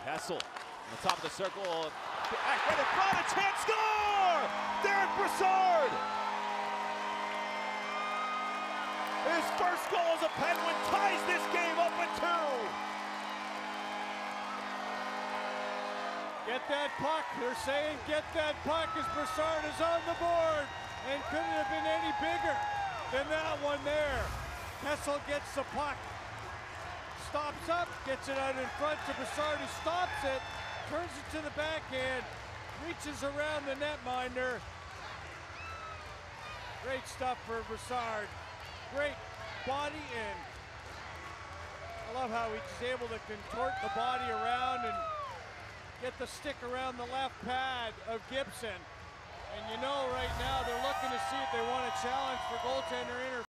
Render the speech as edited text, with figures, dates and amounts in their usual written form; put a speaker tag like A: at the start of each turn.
A: Kessel on the top of the circle. Right in front, a chance, score! Derick Brassard! His first goal as a Penguin ties this game up at 2.
B: Get that puck. They're saying get that puck as Brassard is on the board. And couldn't have been any bigger than that one there. Kessel gets the puck. Stops up, gets it out in front to Brassard, who stops it, turns it to the backhand, reaches around the netminder. Great stuff for Brassard. Great body in. I love how he's able to contort the body around and get the stick around the left pad of Gibson. And you know right now they're looking to see if they want a challenge for goaltender interference.